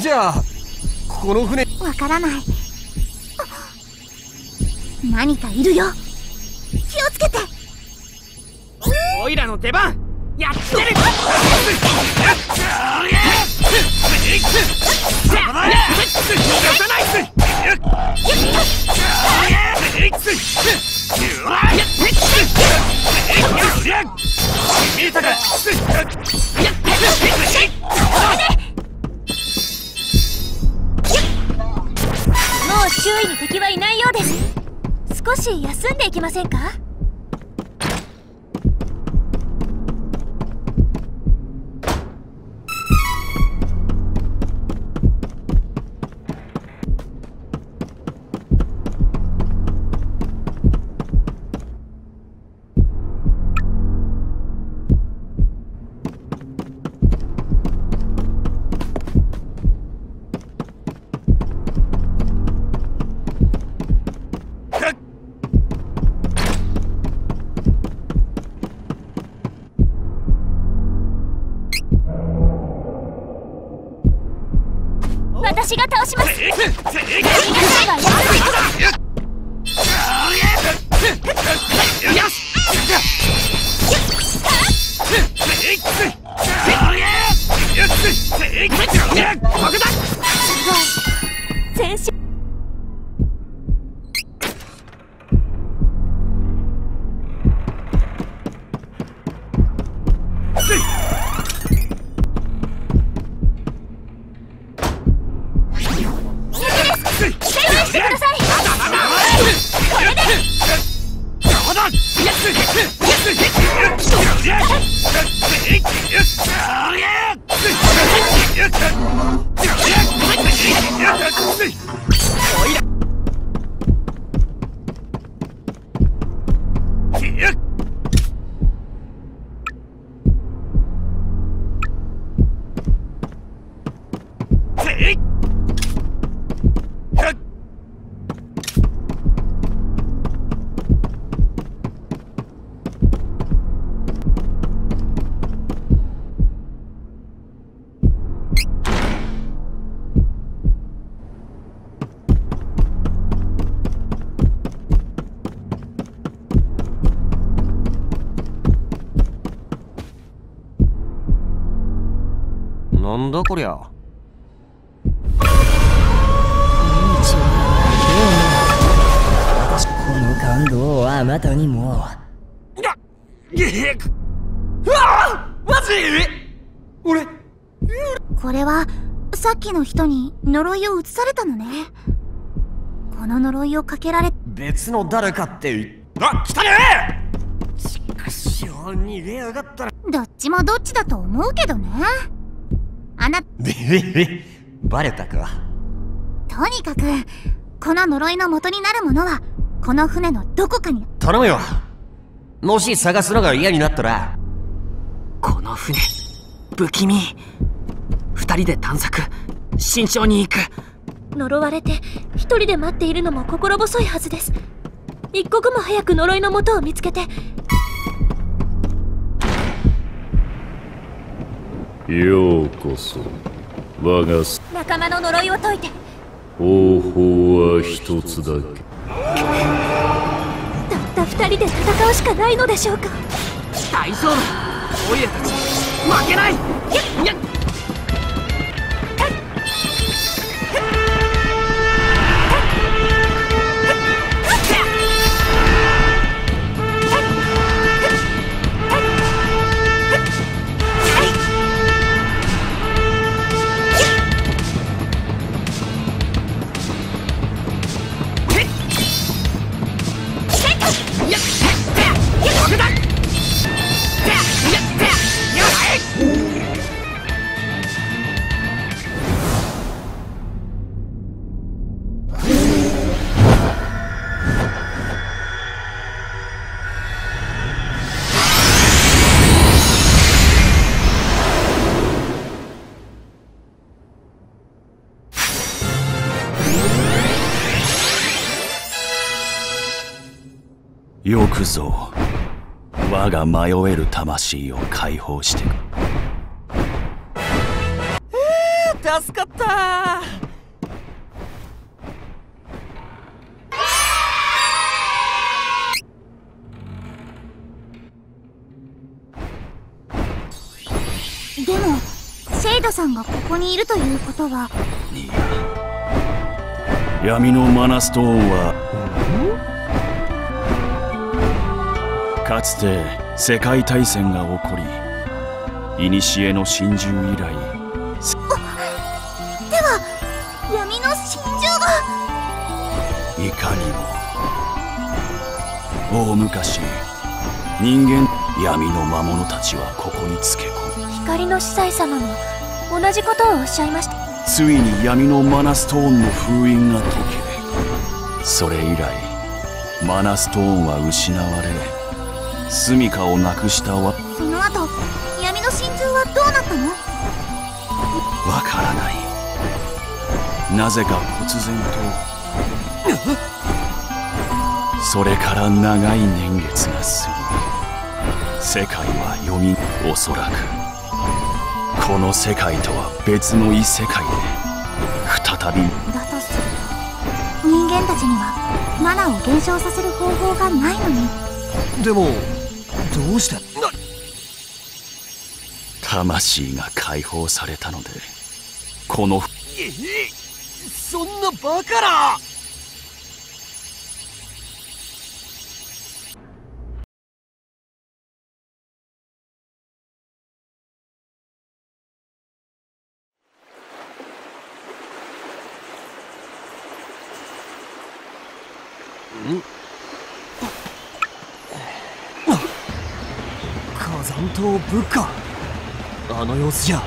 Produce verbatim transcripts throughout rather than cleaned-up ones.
じゃこの船。 わからない。何かいるよ。気をつけて。 オイラの出番やってる。 もう周囲に敵はいないようです。少し休んでいきませんか？私が倒します。全身なんだこりゃ。 こんにちは。私この感動はあなたにも。 うわマジ？俺これはさっきの人に呪いを移されたのね。この呪いをかけられ別の誰かって。あ、来たねえ。ちくしょう、逃げやがったら。 どっちもどっちだと思うけどね。あなバレたか。 とにかくこの呪いの元になるものはこの船のどこかに。 頼むよ。もし探すのが嫌になったら。 この船不気味。二人で探索慎重に行く。 呪われて一人で待っているのも心細いはずです。一刻も早く呪いの元を見つけて。 ようこそ我が仲間の呪いを解いて。 方法は一つだけ。 たった二人で戦うしかないのでしょうか。 大丈夫、オイラたち負けない。やっよくぞ我が迷える魂を解放してく。 えー、 助かった。 でもシェイドさんがここにいるということは、 いや、闇のマナストーンはかつて世界大戦が起こり、古の真珠以来。 では闇の真珠が。 いかにも。大昔、人間闇の魔物たちはここにつけ込み、 光の司祭様も同じことをおっしゃいました。 ついに闇のマナストーンの封印が解け、それ以来マナストーンは失われ、住処をなくしたわ。 その後闇の真珠はどうなったの？ わからない。なぜか忽然とそれから長い年月が過ぎ、世界はよみ、おそらくこの世界とは別の異世界で再び。 だとすると人間たちにはマナを減少させる方法がないのに。 でもどうして？ 魂が解放されたので、このええ、そんなバカな。ん？火山島ブッカ、あの様子じゃ。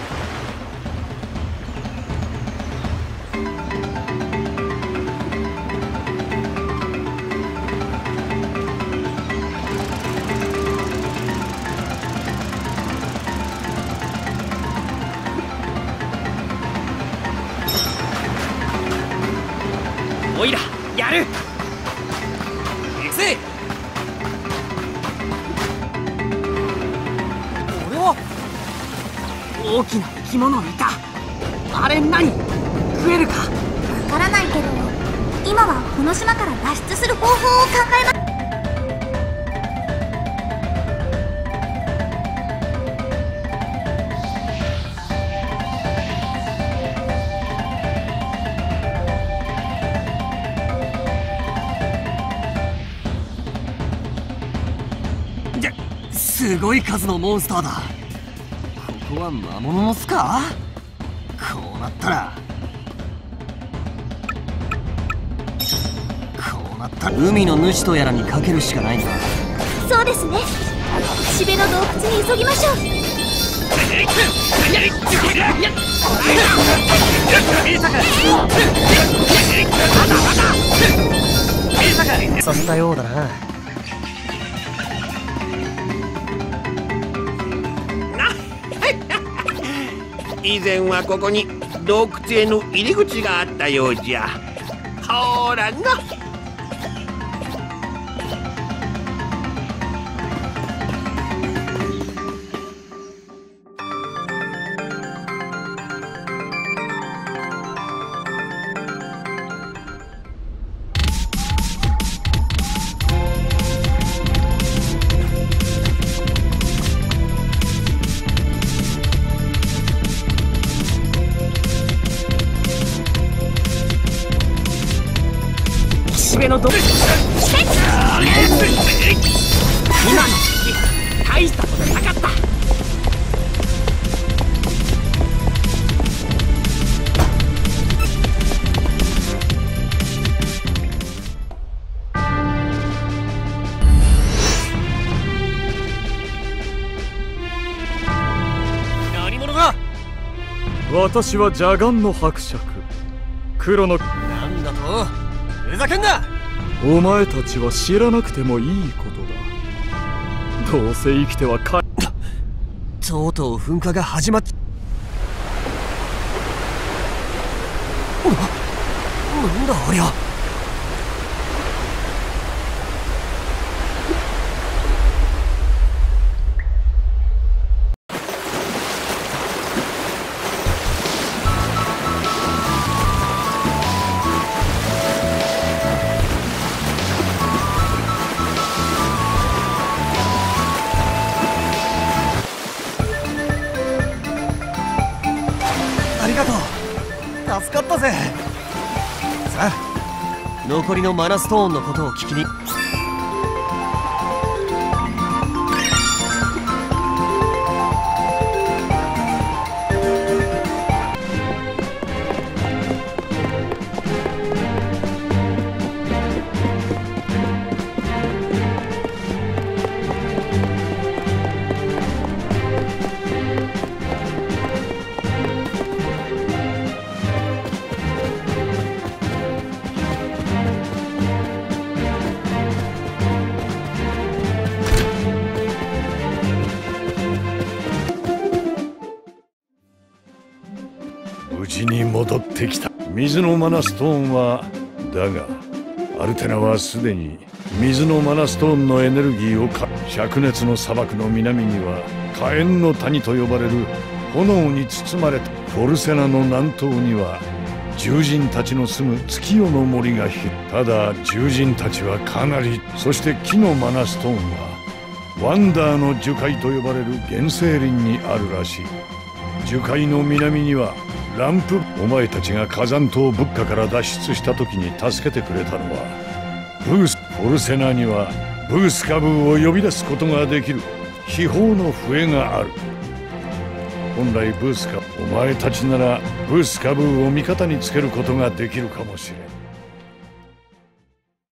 おいらやる。行くぜ。 俺は大きな生き物いた。あれ何？食えるか？ わからないけど、今はこの島から脱出する方法を考えます。 すごい数のモンスターだ。ここは魔物の巣か？こうなったらこうなったら海の主とやらにかけるしかないな。 そうですね。岸辺の洞窟に急ぎましょう。 そんなようだな。 以前はここに洞窟への入り口があったようじゃ。ほらな。 のど今の敵大したことなかった。 何者だ？ 私は邪眼の伯爵、黒の。 なんだと？ふざけんな！ お前たちは知らなくてもいいことだ。どうせ生きてはかとうとう噴火が始まっ。なんだありゃ。 さ。残りのマナストーンのことを聞きに。 無事に戻ってきた。水のマナストーンはだがアルテナはすでに水のマナストーンのエネルギーをか灼熱の砂漠の南には火炎の谷と呼ばれる炎に包まれたフォルセナの南東には獣人たちの住む月夜の森が広い。ただ獣人たちはかなり。そして木のマナストーンはワンダーの樹海と呼ばれる原生林にあるらしい。樹海の南にはランプ。お前たちが火山島ブッカから脱出した時に助けてくれたのはブース。フォルセナにはブースカブーを呼び出すことができる秘宝の笛がある。本来ブースカお前たちならブースカブーを味方につけることができるかもしれん。